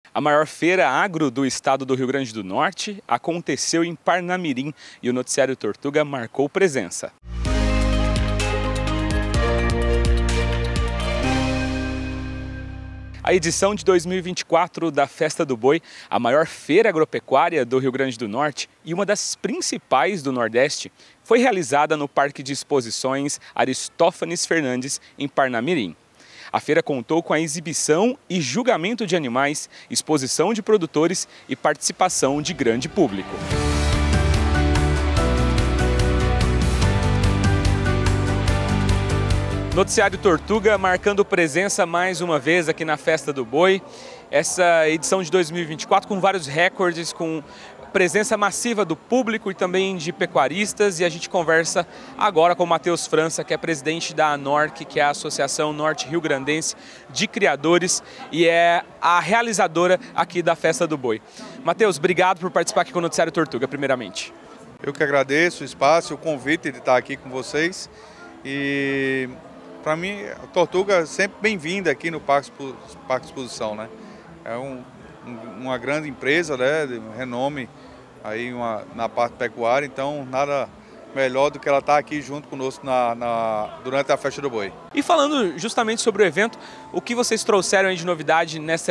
A maior feira agro do estado do Rio Grande do Norte aconteceu em Parnamirim e o Noticiário Tortuga marcou presença. A edição de 2024 da Festa do Boi, a maior feira agropecuária do Rio Grande do Norte e uma das principais do Nordeste, foi realizada no Parque de Exposições Aristófanes Fernandes, em Parnamirim. A feira contou com a exibição e julgamento de animais, exposição de produtores e participação de grande público. Noticiário Tortuga marcando presença mais uma vez aqui na Festa do Boi. Essa edição de 2024 com vários recordes, com presença massiva do público e também de pecuaristas. E a gente conversa agora com o Matheus França, que é presidente da ANORC, que é a Associação Norte Rio Grandense de Criadores e é a realizadora aqui da Festa do Boi. Matheus, obrigado por participar aqui com o Noticiário Tortuga, primeiramente. Eu que agradeço o espaço, o convite de estar aqui com vocês. E para mim, a Tortuga é sempre bem-vinda aqui no Parque Exposição, né? É uma grande empresa, né, de renome aí na parte pecuária, então nada melhor do que ela estar aqui junto conosco durante a Festa do Boi. E falando justamente sobre o evento, o que vocês trouxeram aí de novidade nessa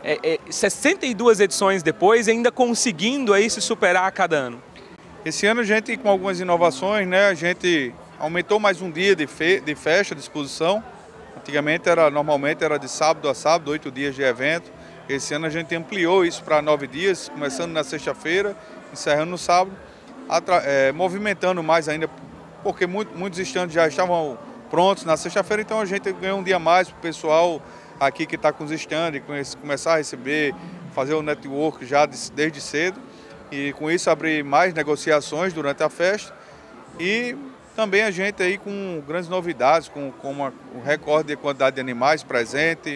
62 edições depois, ainda conseguindo aí se superar a cada ano? Esse ano a gente, com algumas inovações, né, a gente aumentou mais um dia de festa, de exposição. Antigamente normalmente era de sábado a sábado, 8 dias de evento. Esse ano a gente ampliou isso para 9 dias, começando na sexta-feira, encerrando no sábado, movimentando mais ainda, porque muitos estandes já estavam prontos na sexta-feira, então a gente ganhou um dia mais para o pessoal aqui que está com os estandes, começar a receber, fazer o network já desde cedo, e com isso abrir mais negociações durante a festa. E também a gente aí com grandes novidades, com um recorde de quantidade de animais presente,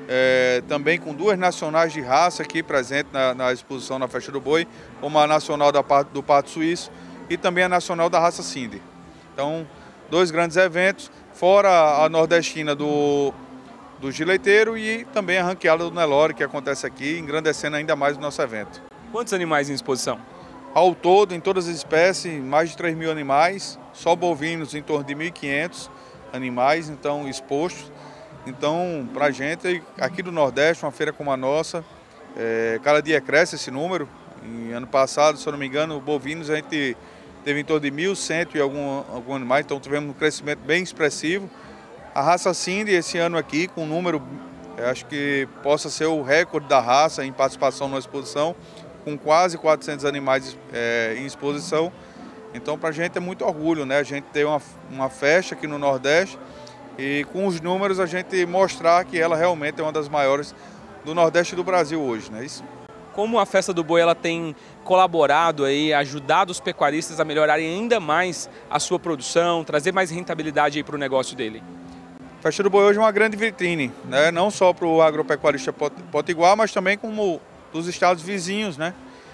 também com 2 nacionais de raça aqui presentes na exposição na Festa do Boi, como a nacional do Pato Suíço e também a nacional da raça Cindy. Então, 2 grandes eventos, fora a nordestina do Gileiteiro e também a ranqueada do Nelore, que acontece aqui, engrandecendo ainda mais o nosso evento. Quantos animais em exposição? Ao todo, em todas as espécies, mais de 3.000 animais, só bovinos em torno de 1.500 animais então expostos. Então, para a gente, aqui do Nordeste, uma feira como a nossa, cada dia cresce esse número. Em ano passado, se eu não me engano, bovinos a gente teve em torno de 1.100 e algum animais, então tivemos um crescimento bem expressivo. A raça Cindy, esse ano aqui, com um número, acho que possa ser o recorde da raça em participação na exposição, com quase 400 animais em exposição. Então, para a gente é muito orgulho, né? A gente ter uma festa aqui no Nordeste e com os números a gente mostrar que ela realmente é uma das maiores do Nordeste do Brasil hoje, não é isso? Como a Festa do Boi ela tem colaborado aí, ajudado os pecuaristas a melhorarem ainda mais a sua produção, trazer mais rentabilidade para o negócio dele? A Festa do Boi hoje é uma grande vitrine, né? Não só para o agropecuarista potiguar, mas também como dos estados vizinhos, né?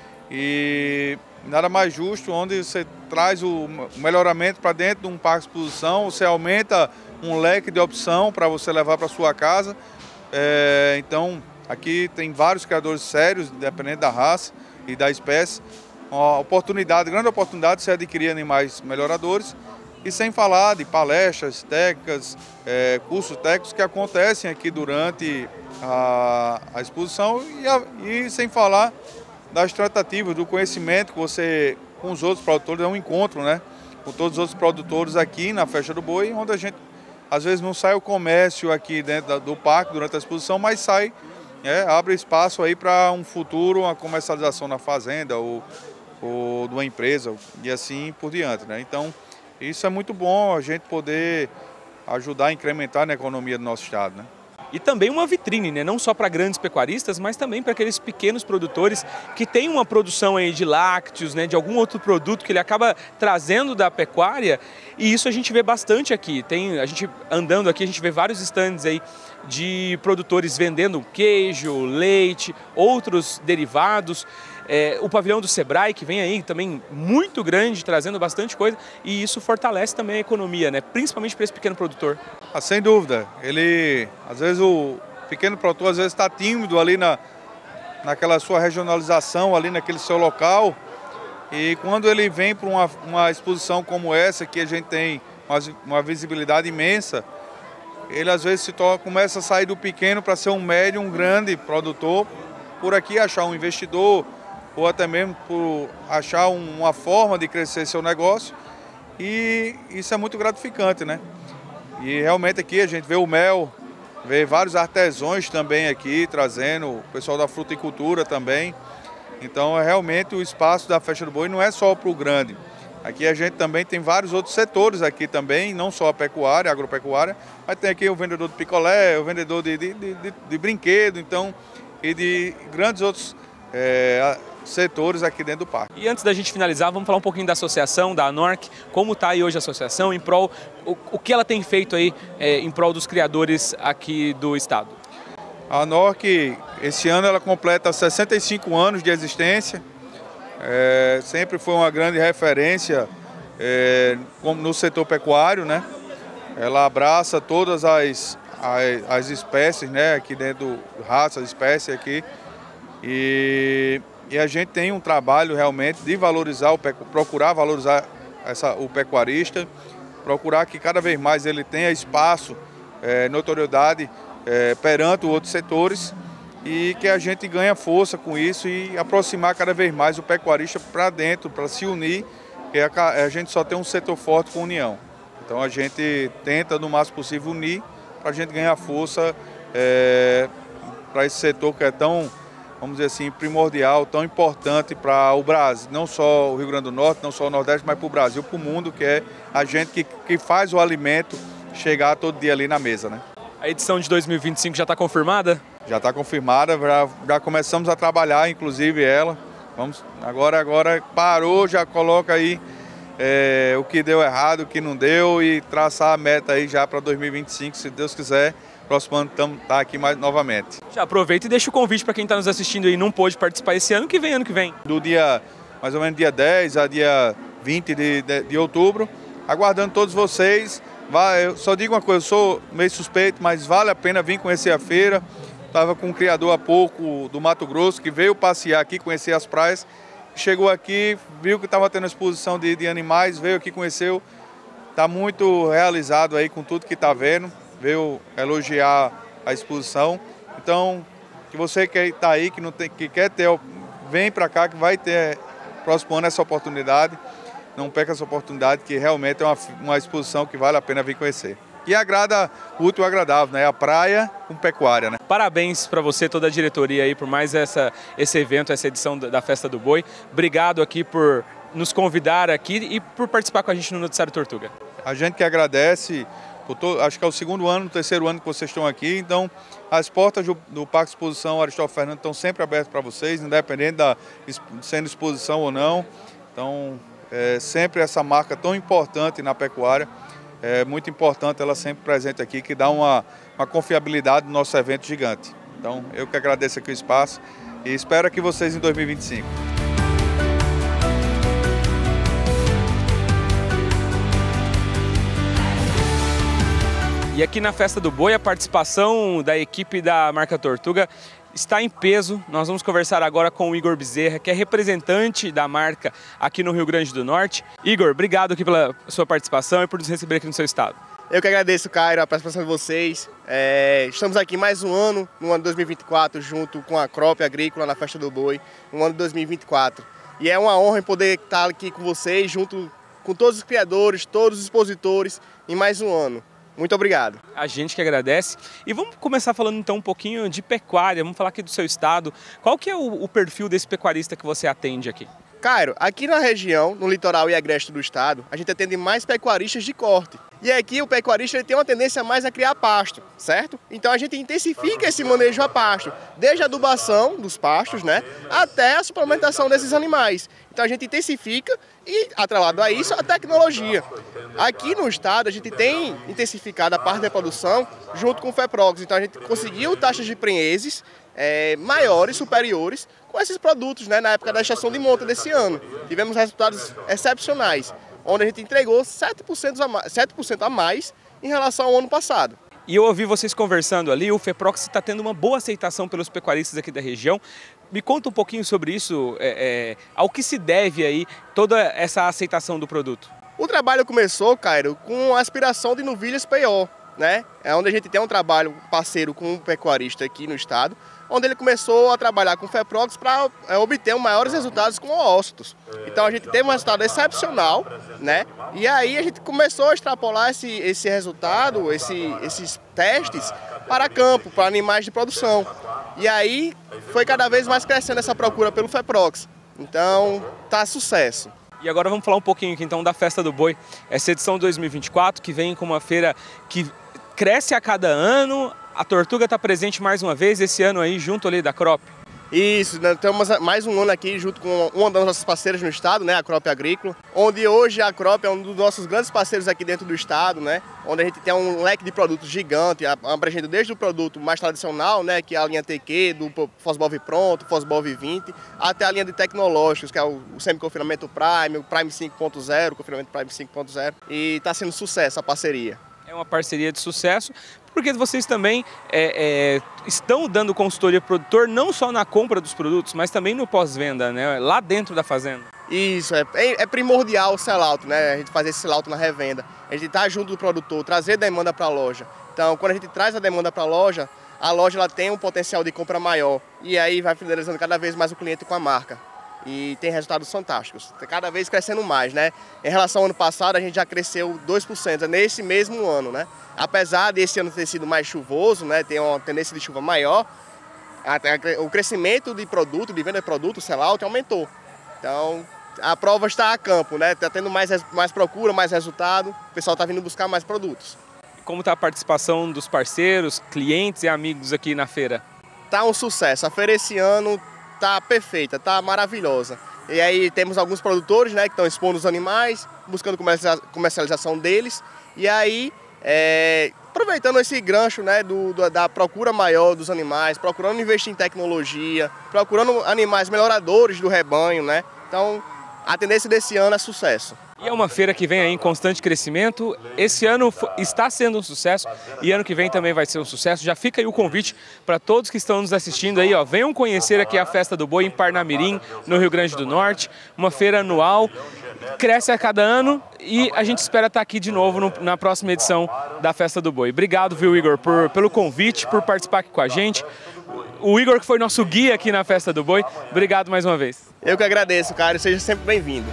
E nada mais justo onde você traz o melhoramento para dentro de um parque de exposição, você aumenta um leque de opção para você levar para sua casa. Então, aqui tem vários criadores sérios, independente da raça e da espécie. Uma grande oportunidade de se adquirir animais melhoradores. E sem falar de palestras técnicas, cursos técnicos que acontecem aqui durante a exposição e sem falar das tratativas, do conhecimento que você, com os outros produtores, é um encontro, né? Com todos os outros produtores aqui na Festa do Boi, onde a gente, às vezes, não sai o comércio aqui dentro do parque durante a exposição, mas sai, abre espaço aí para um futuro, uma comercialização na fazenda ou de uma empresa e assim por diante, né? Então, isso é muito bom, a gente poder ajudar a incrementar na economia do nosso estado, né? E também uma vitrine, né? Não só para grandes pecuaristas, mas também para aqueles pequenos produtores que têm uma produção aí de lácteos, né? De algum outro produto que ele acaba trazendo da pecuária. E isso a gente vê bastante aqui. A gente andando aqui, a gente vê vários estandes aí de produtores vendendo queijo, leite, outros derivados. O pavilhão do Sebrae, que vem aí também muito grande, trazendo bastante coisa, e isso fortalece também a economia, né? Principalmente para esse pequeno produtor. Sem dúvida, às vezes o pequeno produtor às vezes está tímido ali naquela sua regionalização ali naquele seu local. E quando ele vem para uma exposição como essa, que a gente tem uma visibilidade imensa, ele às vezes começa a sair do pequeno para ser um médio, um grande produtor, por aqui achar um investidor, ou até mesmo por achar uma forma de crescer seu negócio. E isso é muito gratificante, né? E realmente aqui a gente vê o mel, vê vários artesãos também aqui, trazendo o pessoal da fruticultura também. Então, realmente o espaço da Festa do Boi não é só para o grande. Aqui a gente também tem vários outros setores aqui também, não só a pecuária, a agropecuária, mas tem aqui o vendedor de picolé, o vendedor de brinquedo, então, e de grandes outros setores aqui dentro do parque. E antes da gente finalizar, vamos falar um pouquinho da associação, da ANORC, como está aí hoje a associação, em prol, o que ela tem feito aí em prol dos criadores aqui do estado? A ANORC, esse ano ela completa 65 anos de existência, sempre foi uma grande referência no setor pecuário, né? Ela abraça todas as espécies, né? Aqui dentro, raças, espécies aqui, e a gente tem um trabalho realmente de valorizar, procurar valorizar o pecuarista, procurar que cada vez mais ele tenha espaço, notoriedade perante outros setores e que a gente ganha força com isso e aproximar cada vez mais o pecuarista para dentro, para se unir, que a gente só tem um setor forte com união. Então a gente tenta no máximo possível unir para a gente ganhar força para esse setor que é tão, vamos dizer assim, primordial, tão importante para o Brasil, não só o Rio Grande do Norte, não só o Nordeste, mas para o Brasil, para o mundo, que é a gente que faz o alimento chegar todo dia ali na mesa, né? A edição de 2025 já está confirmada? Já está confirmada, já começamos a trabalhar, inclusive ela. Agora parou, já coloca aí o que deu errado, o que não deu e traçar a meta aí já para 2025, se Deus quiser. Próximo ano tá aqui novamente. Já aproveita e deixa o convite para quem está nos assistindo aí e não pôde participar esse ano que vem, Do dia, mais ou menos dia 10 a dia 20 de outubro, aguardando todos vocês. Eu só digo uma coisa, eu sou meio suspeito, mas vale a pena vir conhecer a feira. Estava com um criador há pouco do Mato Grosso que veio passear aqui, conhecer as praias. Chegou aqui, viu que estava tendo exposição de animais, veio aqui, conheceu. Está muito realizado aí com tudo que está vendo. Veio elogiar a exposição. Então, que você que está aí, que quer ter, vem para cá que vai ter próximo ano essa oportunidade. Não perca essa oportunidade, que realmente é uma exposição que vale a pena vir conhecer. E agrada o útil e agradável, né? A praia com pecuária, né? Parabéns para você, toda a diretoria aí, por mais esse evento, essa edição da Festa do Boi. Obrigado aqui por nos convidar aqui e por participar com a gente no Noticiário Tortuga. A gente que agradece. Acho que é o segundo ano, o terceiro ano que vocês estão aqui, então as portas do Parque Exposição Aristóteles Fernandes estão sempre abertas para vocês, independente sendo exposição ou não. Então, sempre essa marca tão importante na pecuária, é muito importante ela sempre presente aqui, que dá uma confiabilidade no nosso evento gigante. Então, eu que agradeço aqui o espaço e espero aqui vocês em 2025. E aqui na Festa do Boi, a participação da equipe da marca Tortuga está em peso. Nós vamos conversar agora com o Igor Bezerra, que é representante da marca aqui no Rio Grande do Norte. Igor, obrigado aqui pela sua participação e por nos receber aqui no seu estado. Eu que agradeço, Cairo, a participação de vocês. Estamos aqui mais um ano, no ano de 2024, junto com a Crop Agrícola na Festa do Boi, no ano de 2024. E é uma honra poder estar aqui com vocês, junto com todos os criadores, todos os expositores, em mais um ano. Muito obrigado. A gente que agradece. E vamos começar falando então um pouquinho de pecuária, vamos falar aqui do seu estado. Qual que é o perfil desse pecuarista que você atende aqui? Cairo, aqui na região, no litoral e agreste do estado, a gente atende mais pecuaristas de corte. E aqui o pecuarista ele tem uma tendência mais a criar pasto, certo? Então a gente intensifica esse manejo a pasto, desde a adubação dos pastos, né, até a suplementação desses animais. Então a gente intensifica e, atrelado a isso, a tecnologia. Aqui no estado a gente tem intensificado a parte da produção junto com o FEPROGS. Então a gente conseguiu taxas de prenheses maiores, superiores, com esses produtos, né, na época da estação de monta desse ano. Tivemos resultados excepcionais, onde a gente entregou 7% a mais em relação ao ano passado. E eu ouvi vocês conversando ali, o FEPROGS está tendo uma boa aceitação pelos pecuaristas aqui da região. Me conta um pouquinho sobre isso, ao que se deve aí toda essa aceitação do produto? O trabalho começou, Cairo, com a aspiração de novilhas PO, né? É onde a gente tem um trabalho parceiro com um pecuarista aqui no estado, onde ele começou a trabalhar com Feprox para obter maiores resultados com oócitos. Então a gente teve um resultado excepcional, né? E aí a gente começou a extrapolar esse resultado, esses testes para campo, para animais de produção. E aí foi cada vez mais crescendo essa procura pelo Feprox. Então tá sucesso. E agora vamos falar um pouquinho aqui, então da Festa do Boi, essa edição 2024 que vem com uma feira que cresce a cada ano. A Tortuga está presente mais uma vez esse ano aí junto ali da Crop. Isso, nós temos mais um ano aqui junto com uma das nossas parceiras no estado, né, a Crop Agrícola, onde hoje a Crop é um dos nossos grandes parceiros aqui dentro do estado, né, onde a gente tem um leque de produtos gigante, abrangendo desde o produto mais tradicional, né, que é a linha TQ, do Fosbov Pronto, Fosbov 20, até a linha de tecnológicos, que é o semi-confinamento Prime, o Prime 5.0, o confinamento Prime 5.0, e está sendo sucesso a parceria. É uma parceria de sucesso, porque vocês também estão dando consultoria ao produtor, não só na compra dos produtos, mas também no pós-venda, né? Lá dentro da fazenda. Isso, é primordial o sell-out, né? A gente fazer esse sell-out na revenda. A gente está junto do produtor, trazer demanda para a loja. Então, quando a gente traz a demanda para a loja ela tem um potencial de compra maior. E aí vai fidelizando cada vez mais o cliente com a marca. E tem resultados fantásticos, cada vez crescendo mais, né? Em relação ao ano passado, a gente já cresceu 2% nesse mesmo ano, né? Apesar desse ano ter sido mais chuvoso, né? Tem uma tendência de chuva maior, o crescimento de produto, de venda de produto, o sell-out aumentou. Então, a prova está a campo, né? Está tendo mais procura, mais resultado, o pessoal está vindo buscar mais produtos. Como está a participação dos parceiros, clientes e amigos aqui na feira? Tá um sucesso, a feira esse ano tá perfeita, tá maravilhosa. E aí temos alguns produtores, né, que estão expondo os animais, buscando comercialização deles. E aí, aproveitando esse gancho, né, da procura maior dos animais, procurando investir em tecnologia, procurando animais melhoradores do rebanho, né? Então, a tendência desse ano é sucesso. E é uma feira que vem aí em constante crescimento. Esse ano está sendo um sucesso e ano que vem também vai ser um sucesso. Já fica aí o convite para todos que estão nos assistindo aí, ó, venham conhecer aqui a Festa do Boi em Parnamirim, no Rio Grande do Norte. Uma feira anual, cresce a cada ano e a gente espera estar aqui de novo na próxima edição da Festa do Boi. Obrigado, viu, Igor, pelo convite, por participar aqui com a gente. O Igor que foi nosso guia aqui na Festa do Boi, obrigado mais uma vez. Eu que agradeço, cara, seja sempre bem-vindo.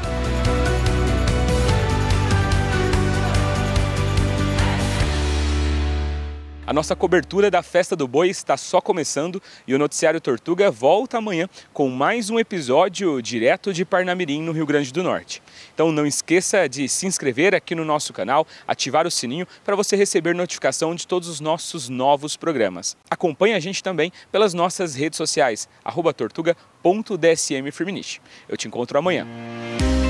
A nossa cobertura da Festa do Boi está só começando e o Noticiário Tortuga volta amanhã com mais um episódio direto de Parnamirim, no Rio Grande do Norte. Então não esqueça de se inscrever aqui no nosso canal, ativar o sininho para você receber notificação de todos os nossos novos programas. Acompanhe a gente também pelas nossas redes sociais, @tortuga.dsmfirminich. Eu te encontro amanhã.